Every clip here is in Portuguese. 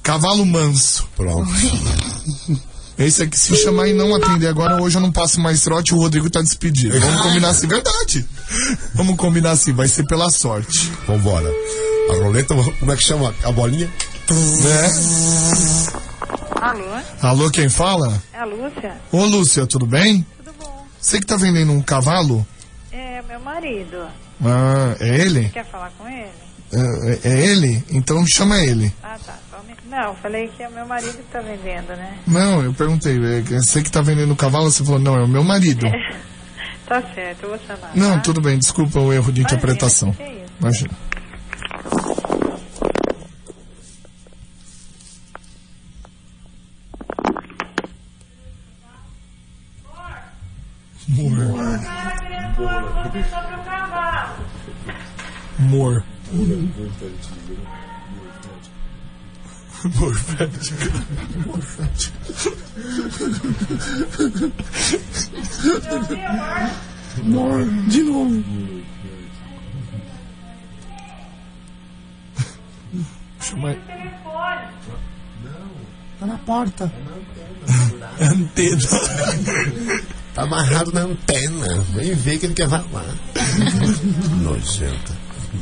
Cavalo manso. Pronto. Esse aqui, se chamar e não atender agora, hoje eu não passo mais trote, o Rodrigo tá despedido. Vamos combinar assim, verdade. Vamos combinar assim, vai ser pela sorte. Vambora. A roleta, como é que chama? A bolinha? Alô? Alô, quem fala? É a Lúcia? Ô, Lúcia, tudo bem? Tudo bom? Você que tá vendendo um cavalo? É meu marido. Ah, é ele? Quer falar com ele? É ele? Então chama ele. Ah, tá. Não, falei que é meu marido que tá vendendo, né? Não, eu perguntei, você que tá vendendo o cavalo, você falou, não, é o meu marido. Tá certo, eu vou chamar. Não, tá? tudo bem, desculpa o erro de interpretação. Que é isso? Imagina. Amor. Amor, de novo. Chama. Tá na porta. Antena. Tá amarrado na antena. Vem ver que ele quer falar. Nojenta.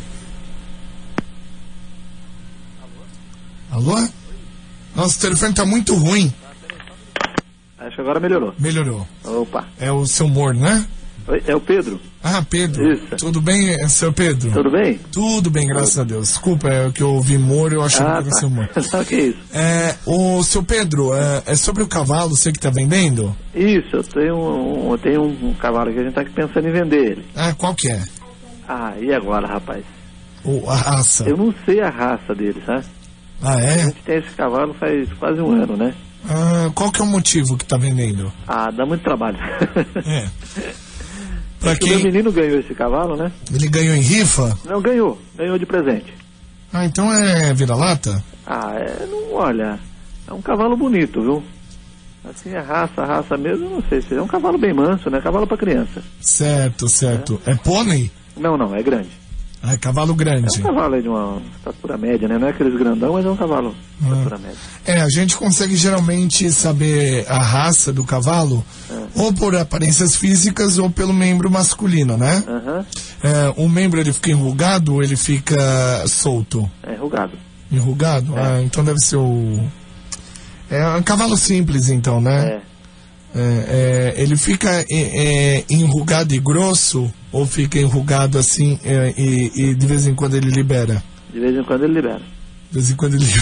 Alô? Nossa, o telefone tá muito ruim. Acho que agora melhorou. Melhorou. Opa. É o seu Moro, né? Oi, é o Pedro. Ah, Pedro. Isso. Tudo bem, seu Pedro? Tudo bem? Tudo bem, graças a Deus. Desculpa, é que eu ouvi Moro, eu achei que era o seu Moro. Não, que isso? O seu Pedro, é sobre o cavalo, você que tá vendendo? Isso, eu tenho um cavalo que a gente tá pensando em vender ele. Ah, qual que é? Ah, e agora, rapaz? A raça. Eu não sei a raça dele, sabe? Ah, A é? gente tem esse cavalo faz quase um ano, né? Ah, qual que é o motivo que tá vendendo? Ah, dá muito trabalho. É. Pra O meu quem... menino ganhou esse cavalo, né? Ele ganhou em rifa? Não, ganhou de presente. Ah, então é vira-lata? Ah, não, olha, é um cavalo bonito, viu? Assim, a raça mesmo, não sei se é um cavalo bem manso, né? Cavalo pra criança. Certo. É pônei? Não, é grande. Ah, é cavalo grande. É um cavalo aí de uma estatura média, né? Não é aqueles grandão, mas é um cavalo de estatura média. A gente consegue geralmente saber a raça do cavalo ou por aparências físicas ou pelo membro masculino, né? O membro ele fica enrugado ou ele fica solto? É enrugado. Enrugado? Ah, então deve ser o... É um cavalo simples, então, né? Ele fica enrugado e grosso ou fica enrugado assim e de vez em quando ele libera? De vez em quando ele libera. De vez em quando ele...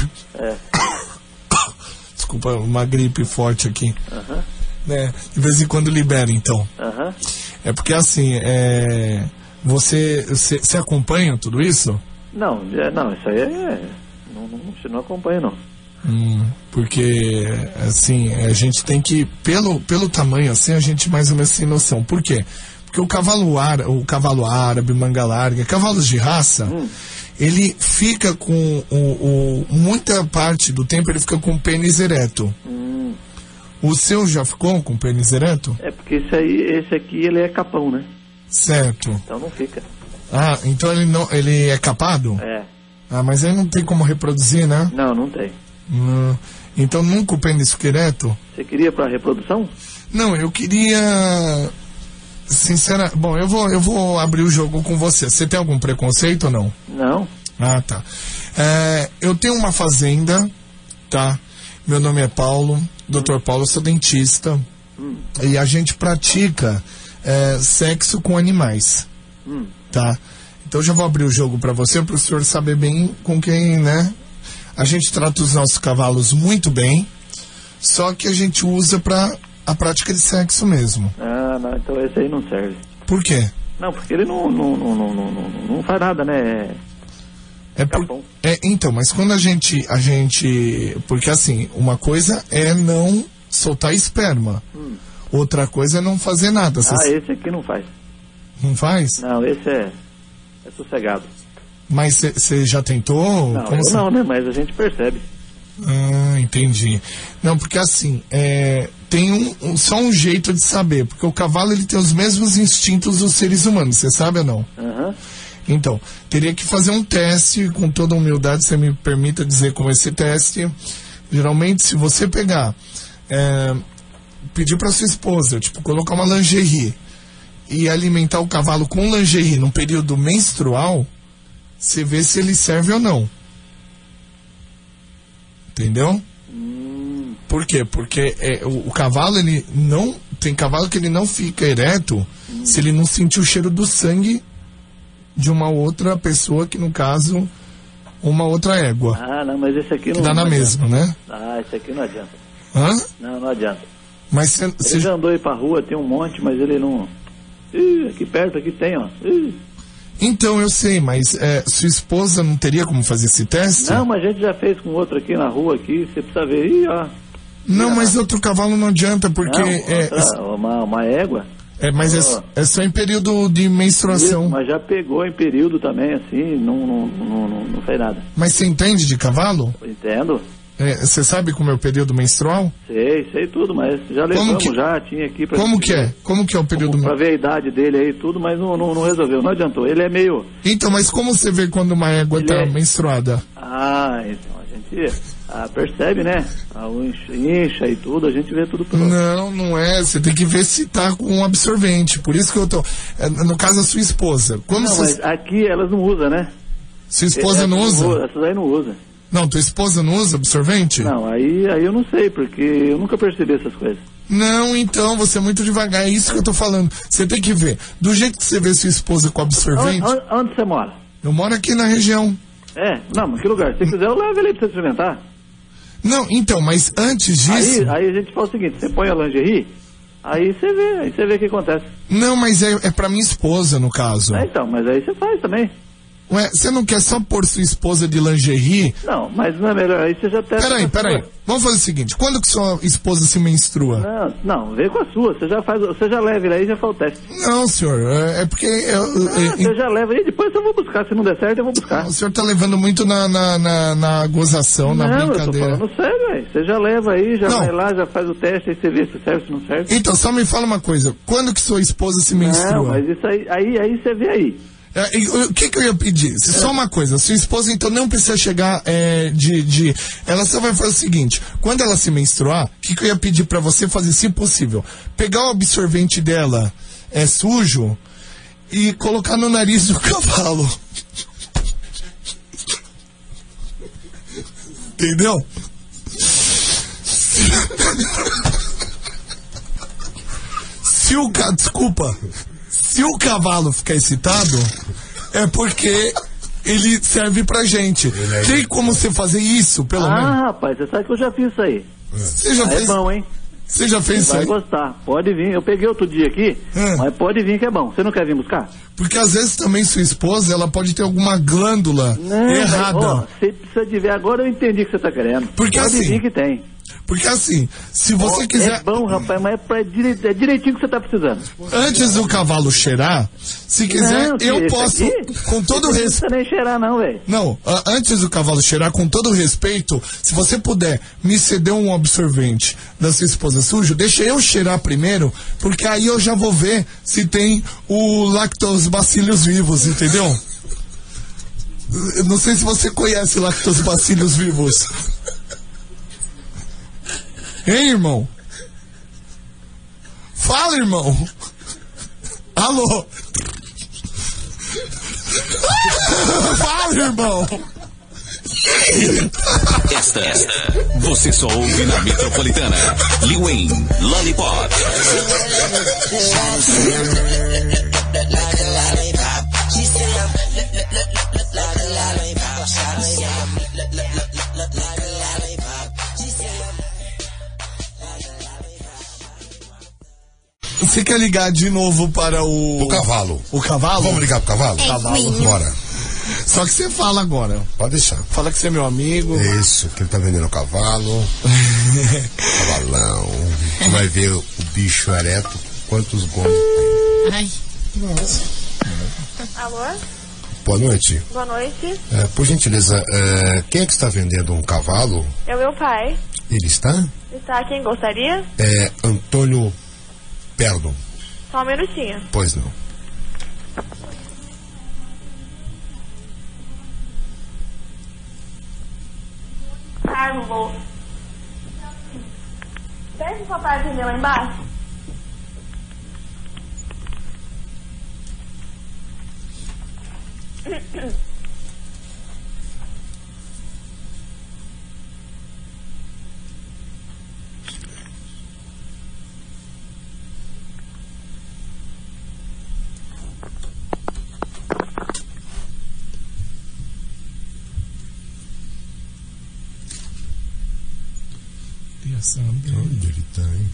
Desculpa, uma gripe forte aqui. Né? De vez em quando libera, então. É porque assim, você acompanha tudo isso? Não, isso aí não acompanha, não. Porque assim, a gente tem que, pelo tamanho assim, a gente mais ou menos tem noção. Por quê? Porque o cavalo árabe, manga larga, cavalos de raça, ele fica com muita parte do tempo ele fica com o pênis ereto. O seu já ficou com o pênis ereto? É porque esse aqui ele é capão, né? Certo. Então não fica. Ah, então ele é capado? É. Ah, mas aí não tem como reproduzir, né? Não tem. Então nunca o pênis fica ereto? Você queria pra reprodução? Não, eu queria... Sinceramente, bom, eu vou abrir o jogo com você. Você tem algum preconceito ou não? Não. Ah, tá. Eu tenho uma fazenda, tá? Meu nome é Paulo, Dr. Paulo, eu sou dentista. E a gente pratica sexo com animais, tá? Então eu já vou abrir o jogo para você, para o senhor saber bem com quem, né? A gente trata os nossos cavalos muito bem, só que a gente usa para a prática de sexo mesmo. Ah, não, então esse aí não serve. Por quê? Não, porque ele não faz nada, né? Então, mas quando a gente... Porque assim, uma coisa é não soltar esperma. Outra coisa é não fazer nada. Esse aqui não faz. Não faz? Não, esse é sossegado. Mas você já tentou? Não, né? Mas a gente percebe. Ah, entendi. Não, porque assim, tem só um jeito de saber, porque o cavalo ele tem os mesmos instintos dos seres humanos, você sabe ou não? Então, teria que fazer um teste, com toda humildade, você me permita dizer como é esse teste. Geralmente, se você pegar, pedir para sua esposa, tipo, colocar uma lingerie e alimentar o cavalo com lingerie num período menstrual, você vê se ele serve ou não. Entendeu? Por quê? Porque o cavalo, ele não... Tem cavalo que ele não fica ereto se ele não sentir o cheiro do sangue de uma outra pessoa, que no caso, uma outra égua. Ah, não, mas esse aqui não... Que dá na mesma, né? Ah, esse aqui não adianta. Hã? Não adianta. Mas Ele você... já andou aí pra rua, tem um monte, mas ele não... Ih, aqui perto, aqui tem, ó. Ih. Então, eu sei, mas sua esposa não teria como fazer esse teste? Não, mas a gente já fez com outro aqui na rua, aqui, você precisa ver. Ih, ó. Não, mas outro cavalo não adianta, porque... Uma égua. Mas é só em período de menstruação. Isso, mas já pegou em período também, assim, não fez nada. Mas você entende de cavalo? Entendo. Você sabe como é o período menstrual? Sei tudo, mas já levamos, já tinha aqui pra... Como que é? Como que é o período menstrual? Pra ver a idade dele aí e tudo, mas não resolveu, não adiantou. Ele é meio... Então, mas como você vê quando uma égua tá menstruada? Ah, então a gente percebe, né? Incha e tudo, a gente vê tudo pronto. Não é. Você tem que ver se tá com um absorvente. Por isso que eu tô... No caso, a sua esposa. Mas aqui elas não usam, né? Sua esposa não usa? Essas aí não usam. Não, tua esposa não usa absorvente? Não, aí eu não sei, porque eu nunca percebi essas coisas. Não, então, você é muito devagar, é isso que eu tô falando. Você tem que ver. Do jeito que você vê sua esposa com absorvente... Onde você mora? Eu moro aqui na região. Não, mas que lugar? Se quiser, eu levo ele pra você experimentar. Não, então, mas antes disso... Aí a gente faz o seguinte, você põe a lingerie, aí você vê o que acontece. Não, mas é pra minha esposa, no caso. Então, mas aí você faz também. Ué, você não quer só pôr sua esposa de lingerie? Não, mas não é melhor, aí você já testa. Peraí. Vamos fazer o seguinte, quando que sua esposa se menstrua? Não, vem com a sua, você já leva ele aí e já faz o teste. Não, senhor, é porque... Você já leva aí, depois eu vou buscar, se não der certo eu vou buscar. O senhor tá levando muito na gozação, na brincadeira. Eu tô falando sério, velho. Você já leva aí, vai lá, já faz o teste, aí você vê se serve, se não serve. Então, só me fala uma coisa, quando que sua esposa se menstrua? Não, mas isso aí você vê aí. O que eu ia pedir? Só uma coisa, sua esposa então não precisa chegar ela só vai fazer o seguinte, quando ela se menstruar, o que eu ia pedir pra você fazer, se possível, pegar o absorvente dela sujo e colocar no nariz do cavalo. Entendeu? Se o cavalo ficar excitado, é porque ele serve pra gente. Tem como você fazer isso, pelo menos? Rapaz, você sabe que eu já fiz isso aí. Você já fez? É bom, hein? Você já fez isso aí? Vai gostar. Pode vir. Eu peguei outro dia aqui, mas pode vir que é bom. Você não quer vir buscar? Porque às vezes também sua esposa, ela pode ter alguma glândula errada. Você precisa de ver. Agora eu entendi o que você tá querendo. Porque pode vir que tem. Porque assim, se você quiser... É bom, rapaz, mas é direitinho que você tá precisando. Antes do cavalo cheirar, se quiser, eu posso, com todo respeito... Não precisa nem cheirar não, velho. Não, antes do cavalo cheirar, com todo respeito, se você puder me ceder um absorvente da sua esposa sujo, deixa eu cheirar primeiro, porque aí eu já vou ver se tem o lactobacillus vivos, entendeu? Eu não sei se você conhece lactobacillus vivos. Hein, irmão? Fala, irmão. Alô? Fala, irmão. Esta você só ouve na Metropolitana. Lil Wayne, Lollipop. Você quer ligar de novo para o cavalo? O cavalo? Vamos ligar pro cavalo? Cavalo. Bora. Só que você fala agora. Pode deixar. Fala que você é meu amigo. Isso, que ele tá vendendo o cavalo. Cavalão. Vai ver o bicho ereto, quantos gomos tem. Ai. Nossa. Alô? Boa noite. Boa noite. Por gentileza, quem é que está vendendo um cavalo? É o meu pai. Ele está? Está, quem gostaria? É Antônio Perdo. Só um minutinho. Pois não. favor. Pede só pra atender lá embaixo. Onde ele tá, hein?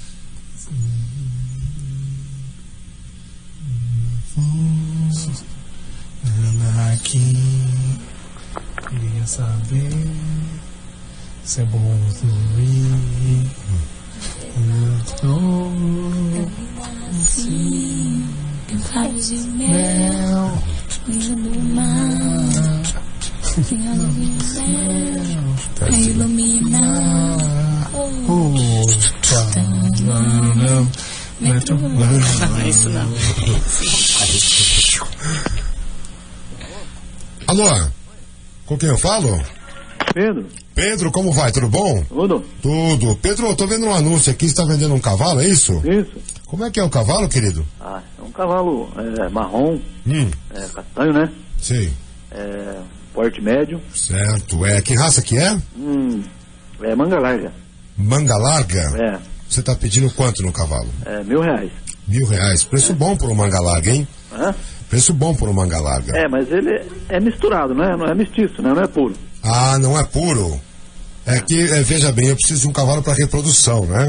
Aqui, queria saber se é bom dormir. Mel. Isso não. Alô? Com quem eu falo? Pedro? Pedro, como vai? Tudo bom? Tudo? Tudo. Pedro, eu tô vendo um anúncio aqui, você tá vendendo um cavalo, é isso? Isso. Como é que é o cavalo, querido? Ah, é um cavalo marrom, castanho, né? Sei. Porte médio. Certo. Que raça que é? É manga larga. Manga larga? É. Você tá pedindo quanto no cavalo? R$1.000. R$1.000. Preço bom por um manga larga, hein? Preço bom por um manga larga. Mas ele é misturado, né? Não é mestiço, né? Não é puro. Ah, não é puro? É que, veja bem, eu preciso de um cavalo para reprodução, né?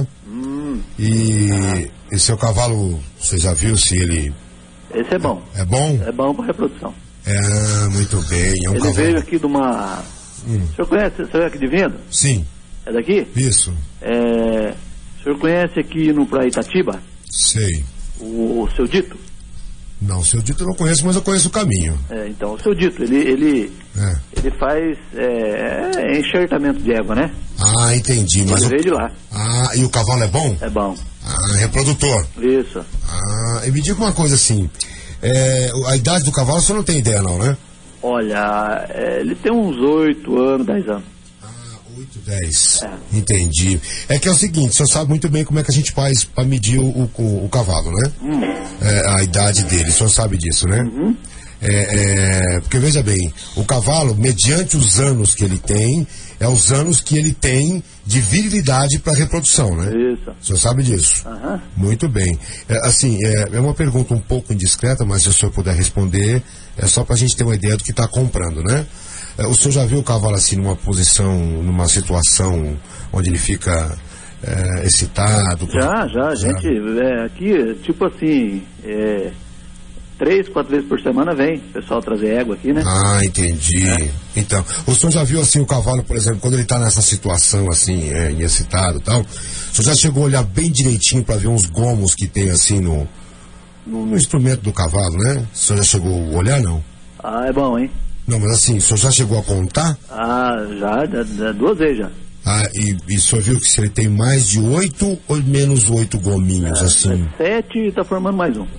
E seu cavalo, você já viu se ele... Esse é bom. É bom? É bom para reprodução. Muito bem. É um ele cavalo... veio aqui de uma... O senhor conhece? Você veio aqui de Venda? Sim. É daqui? Isso. O senhor conhece aqui no Praia Itatiba? Sei. O seu Dito? Não, o seu Dito eu não conheço, mas eu conheço o caminho. Então, o seu Dito, ele faz enxertamento de égua, né? Ah, entendi. Mas ele veio de lá. Ah, e o cavalo é bom? É bom. Ah, reprodutor. Isso. Ah, e me diga uma coisa assim, a idade do cavalo você não tem ideia não, né? Olha, ele tem uns 8 anos, 10 anos. 8, 10. Entendi. É que é o seguinte, o senhor sabe muito bem como é que a gente faz para medir o cavalo, né? A idade dele, o senhor sabe disso, né? Porque veja bem, o cavalo, mediante os anos que ele tem, é os anos que ele tem de virilidade para reprodução, né? Isso. O senhor sabe disso? Muito bem. É uma pergunta um pouco indiscreta, mas se o senhor puder responder, é só para a gente ter uma ideia do que está comprando, né? O senhor já viu o cavalo assim numa posição, numa situação onde ele fica excitado? Já. Gente, aqui, tipo assim, 3, 4 vezes por semana vem o pessoal trazer égua aqui, né? Ah, entendi. Então, o senhor já viu assim o cavalo, por exemplo, quando ele está nessa situação assim, excitado e tal, o senhor já chegou a olhar bem direitinho para ver uns gomos que tem assim no instrumento do cavalo, né? O senhor já chegou a olhar, não? Ah, é bom, hein? Não, mas assim, o senhor já chegou a contar? Ah, já 2 vezes já. Ah, e o senhor viu que se ele tem mais de 8 ou menos 8 gominhos, assim? 7 e tá formando mais um.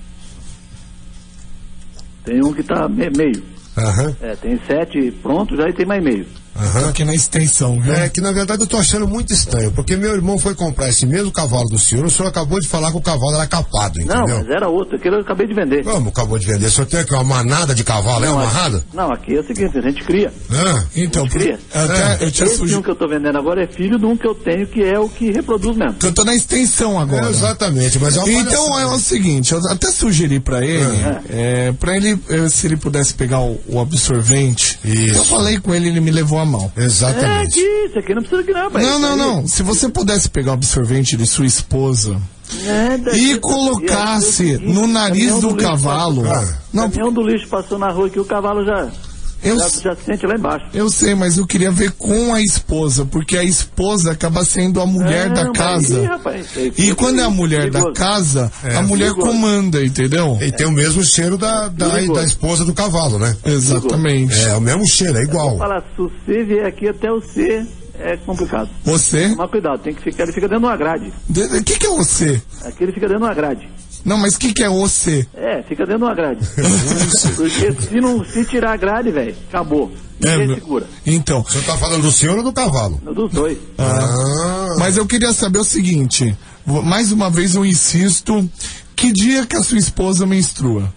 Tem um que tá meio. Tem 7 pronto já e tem mais meio. Tô aqui na extensão, viu? Que na verdade eu tô achando muito estranho, porque meu irmão foi comprar esse mesmo cavalo do senhor acabou de falar que o cavalo era capado, entendeu? Não, mas era outro, aquele eu acabei de vender. Como acabou de vender? O senhor tem aqui uma manada de cavalo, amarrada? Não, aqui é o seguinte, a gente cria. Então, a gente cria. Esse um que eu tô vendendo agora é filho de um que eu tenho, que é o que reproduz mesmo. Eu tô na extensão agora. Exatamente, mas então é o seguinte, eu até sugeri pra ele, se ele pudesse pegar o absorvente. Isso. Eu falei com ele me levou a mão. Exatamente. Isso aqui não precisa que não, rapaz. Não. Se você pudesse pegar o absorvente de sua esposa e colocasse no nariz do cavalo. O caminhão do lixo passou na rua aqui, o cavalo já se sente lá embaixo. Eu sei, mas eu queria ver com a esposa, porque a esposa acaba sendo a mulher da casa. E quando é a mulher da casa, a mulher comanda, entendeu? E tem o mesmo cheiro da esposa do cavalo, né? Exatamente. É o mesmo cheiro, é igual. Eu vou falar, se você vier aqui até o C, é complicado. Você? Mas cuidado, ele fica dentro de uma grade. O que é você? Aqui ele fica dentro de uma grade. Não, mas o que é OC? Fica dentro de uma grade. Porque se tirar a grade, velho, acabou. Ninguém segura. Então. Você tá falando do senhor ou do cavalo? Dos dois. Mas eu queria saber o seguinte, mais uma vez eu insisto, que dia que a sua esposa menstrua?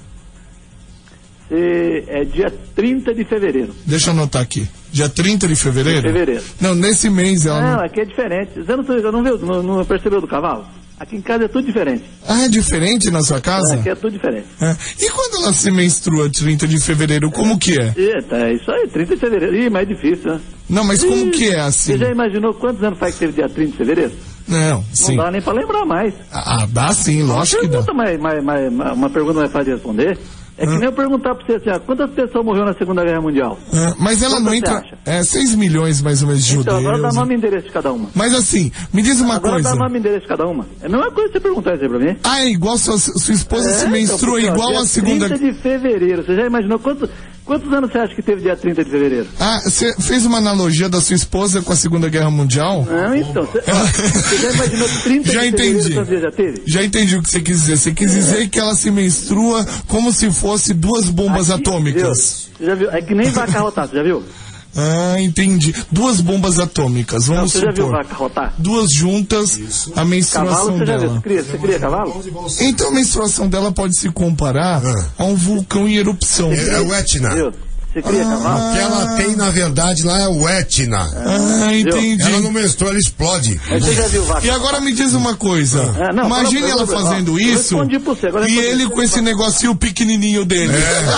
É dia 30 de fevereiro. Deixa eu anotar aqui. Dia 30 de fevereiro? Fevereiro. Não, nesse mês ela não... aqui é diferente. Você não percebeu do cavalo? Aqui em casa é tudo diferente. Ah, é diferente na sua casa? Aqui é tudo diferente. E quando ela se menstrua 30 de fevereiro, como que é? É isso aí, 30 de fevereiro. Ih, mais difícil, né? Não, mas como que é assim? Você já imaginou quantos anos faz que teve dia 30 de fevereiro? Não, sim. Não dá nem pra lembrar mais. Dá sim, lógico que dá. Uma pergunta mais fácil de responder. É que nem eu perguntar pra você assim, quantas pessoas morreram na Segunda Guerra Mundial? Mas ela não entra... 6 milhões mais ou menos de judeus. Agora dá nome e endereço de cada uma. Mas assim, me diz uma coisa. Agora dá nome e endereço de cada uma. É a mesma coisa que você perguntar isso aí pra mim. É igual sua esposa se menstrua igual a segunda... 30 de fevereiro, você já imaginou quantos anos você acha que teve dia 30 de fevereiro? Você fez uma analogia da sua esposa com a Segunda Guerra Mundial? Não, então, você já imaginou 30 já de entendi. fevereiro quantos dias já teve? Já entendi o que você quis dizer. Você quis dizer que ela se menstrua como se fosse 2 bombas atômicas. Você já viu? É que nem vaca rotar, você já viu? Entendi. 2 bombas atômicas, vamos supor. Você já viu vaca rotar? 2 juntas, a menstruação cavalo, você dela. Já viu? Você cria cavalo? Então a menstruação dela pode se comparar a um vulcão em erupção. É o Etna. Viu? Você cria cavalo? O que ela tem, na verdade, lá é o Etna. Entendi. Ela não menstrua, ela explode. Mas você já viu vaca? E agora me diz uma coisa. Imagine ela fazendo isso e ele com esse negocinho pequenininho dele.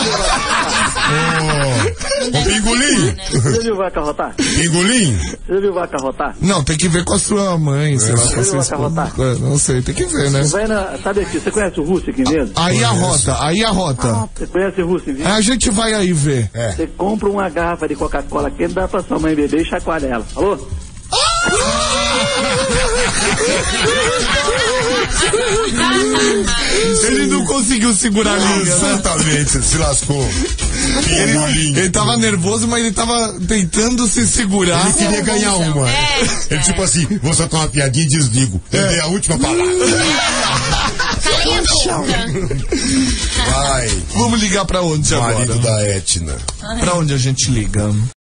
O pingolim. Você já viu vaca rotar? Pingolim? Você já viu vaca rotar? Não, tem que ver com a sua mãe. Sei lá, você viu vaca rotar? Não sei, tem que ver, né? Sabe aqui, você conhece o Russo aqui mesmo? Aí a rota. Você conhece o Russo, viu? A gente vai aí ver. Você compra uma garrafa de Coca-Cola quente, dá pra sua mãe beber e chacoalha ela. Alô? Ele não conseguiu segurar a linha. Exatamente, se lascou. Ele tava nervoso, mas ele tava tentando se segurar. Ele queria ganhar uma. Ele tipo assim, vou soltar uma piadinha e desligo. Eu dei a última palavra. Vai. Vamos ligar pra onde agora? Marido da Etna. Pra onde a gente liga?